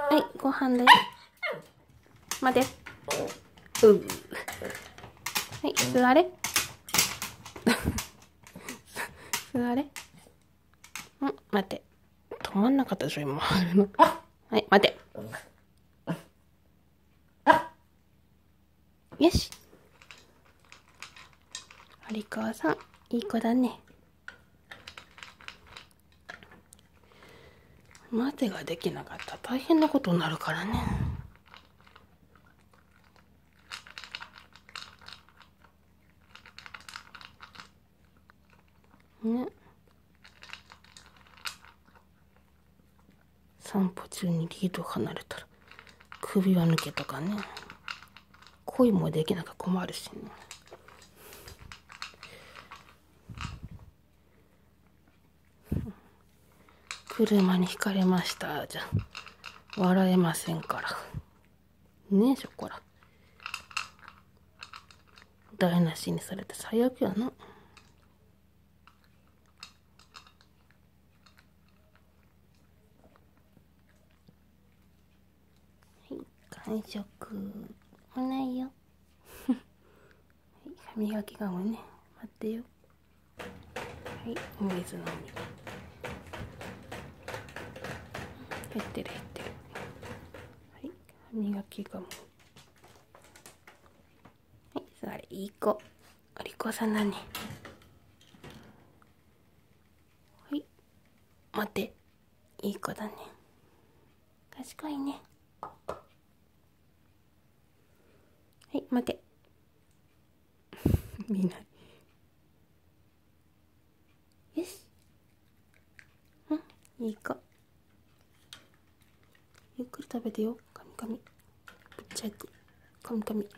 はい、ご飯だよ。待て。はい、座れ。座れ。待て。止まんなかったでしょ、今。はい、待て。よし。有川さん、いい子だね。待てができなかったら大変なことになるからね。ね。散歩中にリード離れたら首は抜けとかね。恋もできなきゃ困るしね。車にひかれましたじゃ笑えませんからねえ。ショコラ台無しにされて最悪やな。はい、完食もないよ。はい、歯磨きガムね、待ってよ。はい、お水飲み。減ってる減ってる。はい、歯磨きガム。はい、それいい子。お利口さんだね。はい、待て。いい子だね。賢いね。はい、待て。見ない。よし。いい子。ゆっくり食べてよ。カミカミ。ぶっちゃく。カミカミ。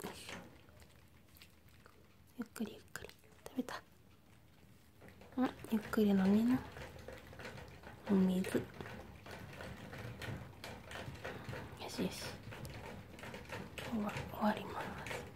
ゆっくりゆっくり。食べた。ゆっくり飲みな。お水。よしよし。今日は終わります。